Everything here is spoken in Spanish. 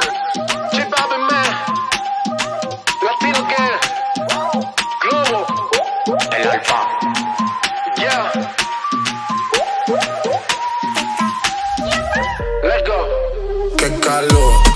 Chip man, Latino que Globo, el alfa. Yeah. Let's go. Qué calor.